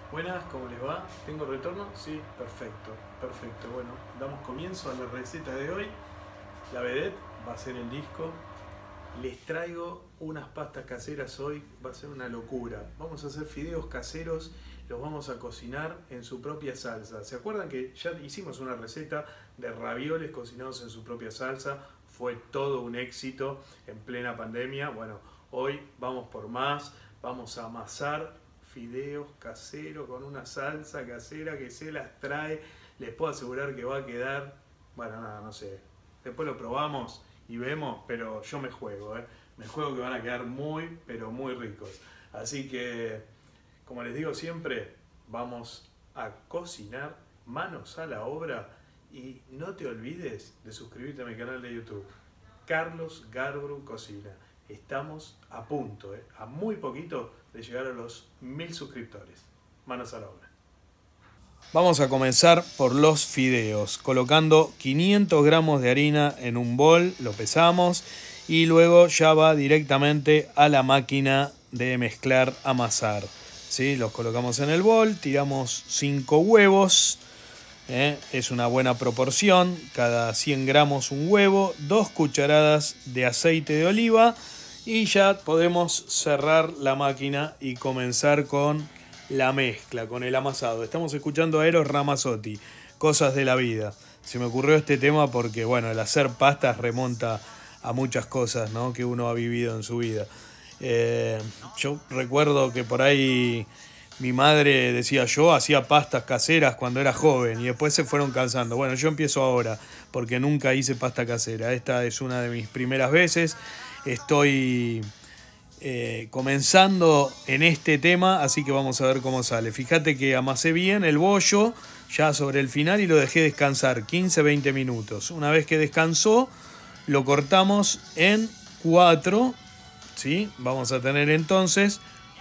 Buenas, ¿cómo les va? ¿Tengo retorno? Sí, perfecto, perfecto. Bueno, damos comienzo a la receta de hoy. La vedette va a ser el disco. Les traigo unas pastas caseras hoy, va a ser una locura. Vamos a hacer fideos caseros, los vamos a cocinar en su propia salsa. ¿Se acuerdan que ya hicimos una receta de ravioles cocinados en su propia salsa? Fue todo un éxito en plena pandemia. Bueno, hoy vamos por más, vamos a amasar fideos caseros con una salsa casera que se las trae. Les puedo asegurar que va a quedar, bueno, nada, no sé. Después lo probamos y vemos, pero yo me juego, ¿eh? Me juego que van a quedar muy, pero muy ricos. Así que, como les digo siempre, vamos a cocinar, manos a la obra, y no te olvides de suscribirte a mi canal de YouTube, Carlos Garbru Cocina. Estamos a punto, a muy poquito de llegar a los 1000 suscriptores. Manos a la obra. Vamos a comenzar por los fideos, colocando 500 gramos de harina en un bol, lo pesamos y luego ya va directamente a la máquina de mezclar, amasar. ¿Sí? Los colocamos en el bol, tiramos 5 huevos, es una buena proporción, cada 100 gramos un huevo, 2 cucharadas de aceite de oliva y ya podemos cerrar la máquina y comenzar con la mezcla, con el amasado. Estamos escuchando a Eros Ramazzotti, Cosas de la Vida. Se me ocurrió este tema porque, bueno, el hacer pastas remonta a muchas cosas, ¿no?, que uno ha vivido en su vida. Yo recuerdo que por ahí mi madre decía, yo hacía pastas caseras cuando era joven y después se fueron cansando. Bueno, yo empiezo ahora porque nunca hice pasta casera. Esta es una de mis primeras veces. Estoy comenzando en este tema, así que vamos a ver cómo sale. Fíjate que amasé bien el bollo ya sobre el final y lo dejé descansar 15-20 minutos. Una vez que descansó, lo cortamos en 4, ¿sí? Vamos a tener entonces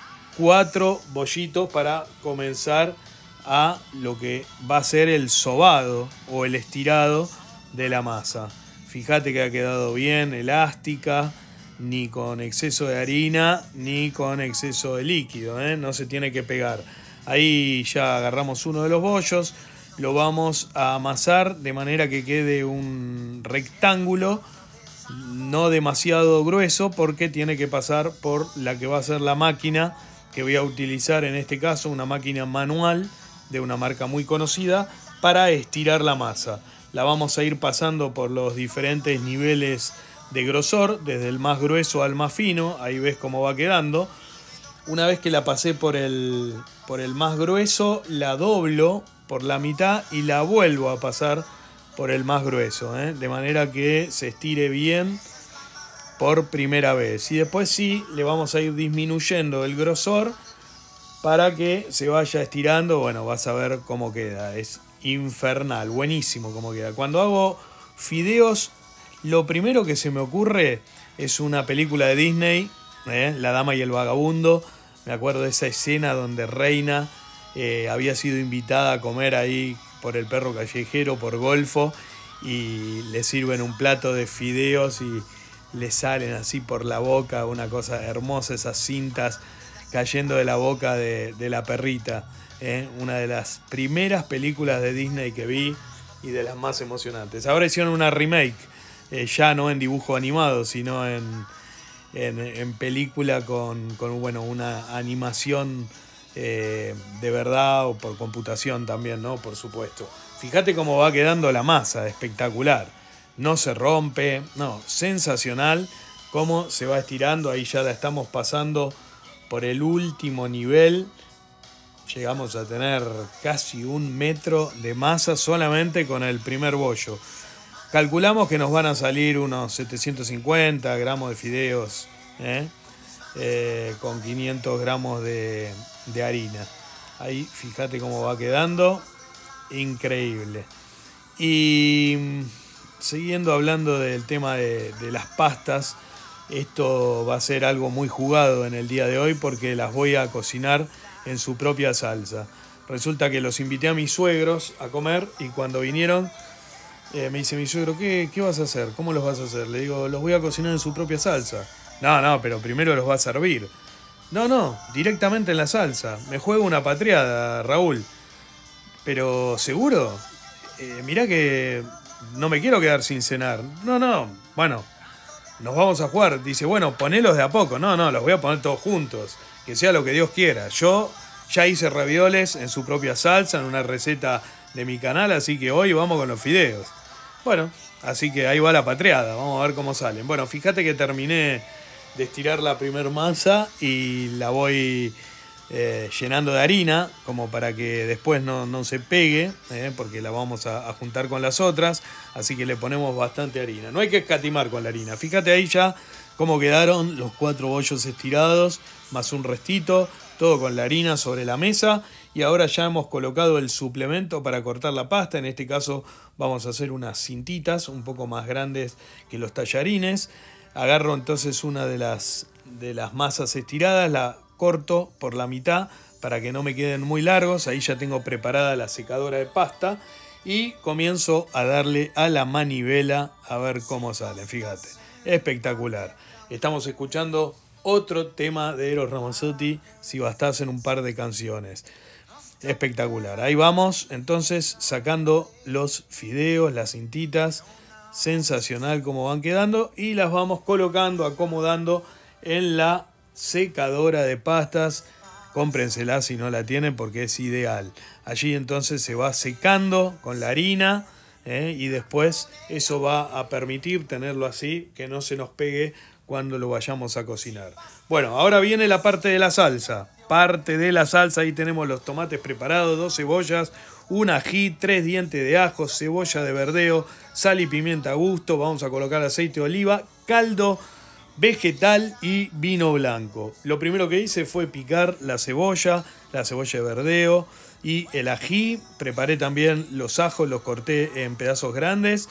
4 bollitos para comenzar a lo que va a ser el sobado o el estirado de la masa. Fíjate que ha quedado bien, elástica, ni con exceso de harina ni con exceso de líquido, no se tiene que pegar. Ahí ya agarramos uno de los bollos, lo vamos a amasar de manera que quede un rectángulo, no demasiado grueso porque tiene que pasar por la que va a ser la máquina que voy a utilizar, en este caso una máquina manual de una marca muy conocida, para estirar la masa. La vamos a ir pasando por los diferentes niveles de grosor, desde el más grueso al más fino. Ahí ves cómo va quedando. Una vez que la pasé por el más grueso, la doblo por la mitad y la vuelvo a pasar por el más grueso, de manera que se estire bien por primera vez. Y después sí, le vamos a ir disminuyendo el grosor para que se vaya estirando. Bueno, vas a ver cómo queda. Es infernal, buenísimo cómo queda. Cuando hago fideos, lo primero que se me ocurre es una película de Disney, La Dama y el Vagabundo. Me acuerdo de esa escena donde Reina había sido invitada a comer ahí por el perro callejero, por Golfo, y le sirven un plato de fideos y le salen así por la boca, una cosa hermosa, esas cintas cayendo de la boca de la perrita. Una de las primeras películas de Disney que vi y de las más emocionantes. Ahora hicieron una remake, ya no en dibujo animado, sino en película con bueno, una animación de verdad, o por computación también, ¿no? Por supuesto. Fíjate cómo va quedando la masa, espectacular. No se rompe, no, sensacional cómo se va estirando. Ahí ya la estamos pasando por el último nivel. Llegamos a tener casi 1 metro de masa solamente con el primer bollo. Calculamos que nos van a salir unos 750 gramos de fideos, con 500 gramos de harina. Ahí fíjate cómo va quedando, increíble. Y siguiendo hablando del tema de las pastas, esto va a ser algo muy jugado en el día de hoy porque las voy a cocinar en su propia salsa. Resulta que los invité a mis suegros a comer y cuando vinieron me dice mi suegro, ¿qué vas a hacer? ¿Cómo los vas a hacer? Le digo, los voy a cocinar en su propia salsa. No, pero primero los va a servir. No, no, directamente en la salsa. Me juego una patriada, Raúl. Pero, ¿seguro? Mirá que no me quiero quedar sin cenar. No, no, bueno, nos vamos a jugar. Dice, bueno, ponelos de a poco. No, no, los voy a poner todos juntos. Que sea lo que Dios quiera. Yo ya hice ravioles en su propia salsa, en una receta de mi canal, así que hoy vamos con los fideos. Bueno, así que ahí va la patriada. Vamos a ver cómo salen. Bueno, fíjate que terminé de estirar la primer masa y la voy llenando de harina, como para que después no se pegue, porque la vamos a juntar con las otras, así que le ponemos bastante harina. No hay que escatimar con la harina. Fíjate ahí ya cómo quedaron los 4 bollos estirados, más un restito, todo con la harina sobre la mesa. Y ahora ya hemos colocado el suplemento para cortar la pasta. En este caso vamos a hacer unas cintitas un poco más grandes que los tallarines. Agarro entonces una de las masas estiradas, la corto por la mitad para que no me queden muy largos. Ahí ya tengo preparada la secadora de pasta y comienzo a darle a la manivela a ver cómo sale. Fíjate, espectacular. Estamos escuchando otro tema de Eros Ramazzotti, Si bastasen un par de canciones. Espectacular. Ahí vamos entonces sacando los fideos, las cintitas. Sensacional como van quedando y las vamos colocando, acomodando en la secadora de pastas. Cómprensela si no la tienen porque es ideal. Allí entonces se va secando con la harina y después eso va a permitir tenerlo así, que no se nos pegue cuando lo vayamos a cocinar. Bueno, ahora viene la parte de la salsa. Parte de la salsa, ahí tenemos los tomates preparados, 2 cebollas, un ají, 3 dientes de ajo, cebolla de verdeo, sal y pimienta a gusto. Vamos a colocar aceite de oliva, caldo vegetal y vino blanco. Lo primero que hice fue picar la cebolla de verdeo y el ají. Preparé también los ajos, los corté en pedazos grandes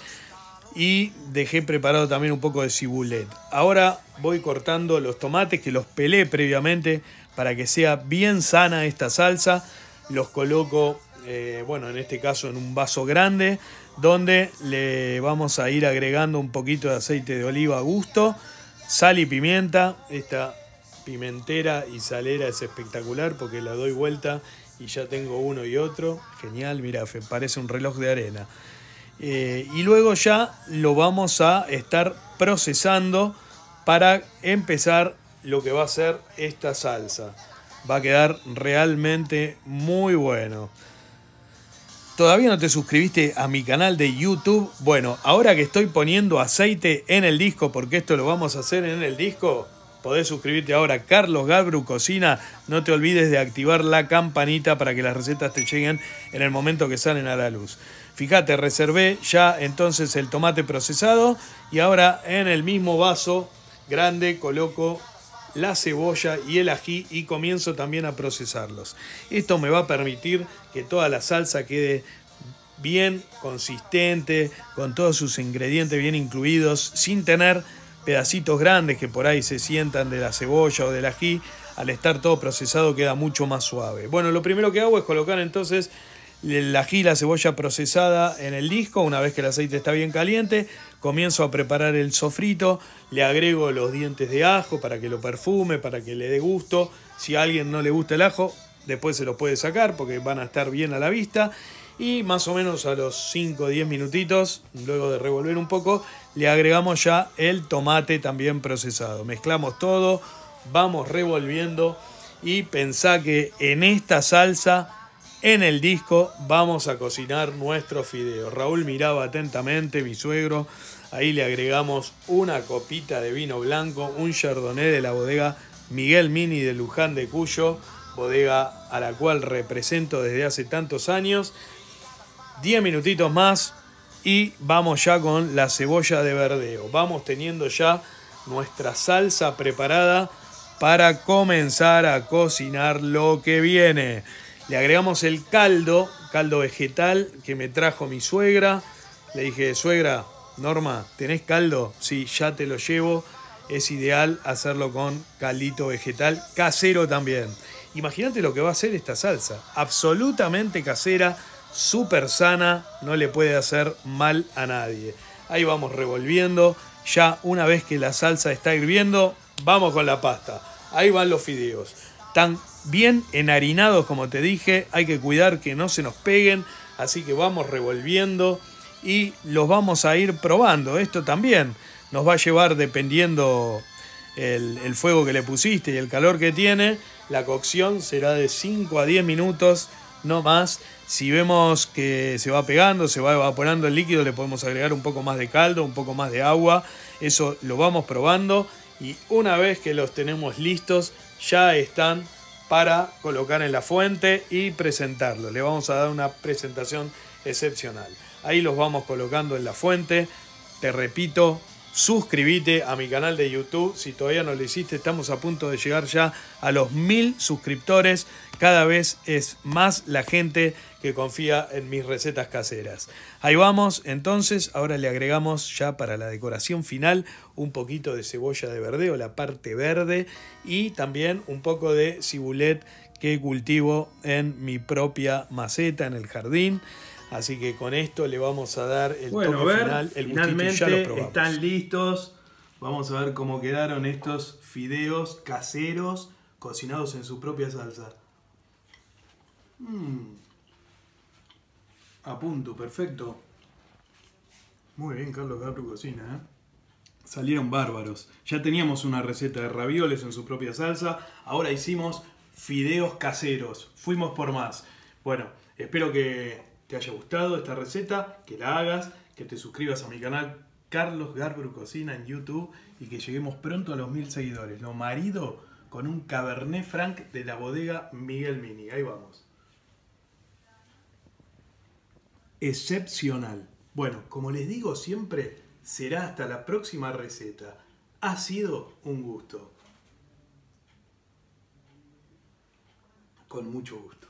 y dejé preparado también un poco de cibulet. Ahora voy cortando los tomates que los pelé previamente para que sea bien sana esta salsa. Los coloco, bueno, en este caso en un vaso grande, donde le vamos a ir agregando un poquito de aceite de oliva a gusto, sal y pimienta. Esta pimentera y salera es espectacular porque la doy vuelta y ya tengo uno y otro. Genial, mira, parece un reloj de arena. Y luego ya lo vamos a estar procesando para empezar lo que va a ser esta salsa. Va a quedar realmente muy bueno. ¿Todavía no te suscribiste a mi canal de YouTube? Bueno, ahora que estoy poniendo aceite en el disco, porque esto lo vamos a hacer en el disco, podés suscribirte ahora. Carlos Galbru Cocina. No te olvides de activar la campanita para que las recetas te lleguen en el momento que salen a la luz. Fíjate, reservé ya entonces el tomate procesado y ahora en el mismo vaso grande coloco la cebolla y el ají y comienzo también a procesarlos. Esto me va a permitir que toda la salsa quede bien consistente, con todos sus ingredientes bien incluidos, sin tener pedacitos grandes que por ahí se sientan de la cebolla o del ají. Al estar todo procesado queda mucho más suave. Bueno, lo primero que hago es colocar entonces el ají y la cebolla procesada en el disco. Una vez que el aceite está bien caliente, comienzo a preparar el sofrito. Le agrego los dientes de ajo para que lo perfume, para que le dé gusto. Si a alguien no le gusta el ajo, después se lo puede sacar porque van a estar bien a la vista. Y más o menos a los 5 o 10 minutitos, luego de revolver un poco, le agregamos ya el tomate también procesado. Mezclamos todo, vamos revolviendo y pensá que en esta salsa, en el disco, vamos a cocinar nuestros fideos. Raúl miraba atentamente, mi suegro. Ahí le agregamos una copita de vino blanco, un chardonnay de la bodega Miguel Mini de Luján de Cuyo, bodega a la cual represento desde hace tantos años. 10 minutitos más y vamos ya con la cebolla de verdeo. Vamos teniendo ya nuestra salsa preparada para comenzar a cocinar lo que viene. Le agregamos el caldo vegetal que me trajo mi suegra. Le dije, suegra, Norma, ¿tenés caldo? Sí, ya te lo llevo. Es ideal hacerlo con caldito vegetal casero también. Imagínate lo que va a hacer esta salsa. Absolutamente casera, súper sana, no le puede hacer mal a nadie. Ahí vamos revolviendo. Ya una vez que la salsa está hirviendo, vamos con la pasta. Ahí van los fideos. Están bien enharinados, como te dije. Hay que cuidar que no se nos peguen. Así que vamos revolviendo y los vamos a ir probando. Esto también nos va a llevar, dependiendo el fuego que le pusiste y el calor que tiene, la cocción será de 5 a 10 minutos, no más. Si vemos que se va pegando, se va evaporando el líquido, le podemos agregar un poco más de caldo, un poco más de agua. Eso lo vamos probando y una vez que los tenemos listos, ya están para colocar en la fuente y presentarlos. Le vamos a dar una presentación excepcional. Ahí los vamos colocando en la fuente. Te repito, suscríbete a mi canal de YouTube. Si todavía no lo hiciste, estamos a punto de llegar ya a los 1000 suscriptores. Cada vez es más la gente que confía en mis recetas caseras. Ahí vamos, entonces, ahora le agregamos ya para la decoración final un poquito de cebolla de verdeo, la parte verde, y también un poco de cibulet que cultivo en mi propia maceta, en el jardín. Así que con esto le vamos a dar el toque final, el finalmente gustito, ya lo probamos. Están listos. Vamos a ver cómo quedaron estos fideos caseros cocinados en su propia salsa. A punto, perfecto. Muy bien, Carlos Gabru cocina, ¿eh? Salieron bárbaros. Ya teníamos una receta de ravioles en su propia salsa. Ahora hicimos fideos caseros. Fuimos por más. Bueno, espero que te haya gustado esta receta, que la hagas, que te suscribas a mi canal Carlos Garbru Cocina en YouTube y que lleguemos pronto a los 1000 seguidores. Lo marido con un Cabernet Franc de la bodega Miguel Mini. Ahí vamos. Excepcional. Bueno, como les digo siempre, será hasta la próxima receta. Ha sido un gusto. Con mucho gusto.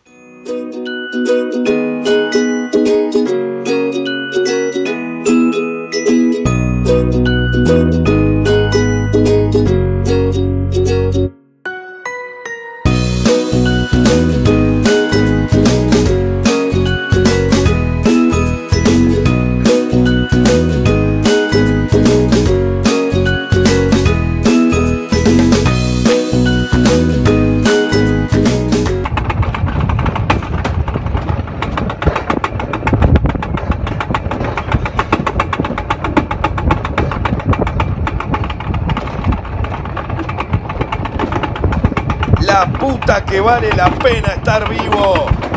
La puta que vale la pena estar vivo.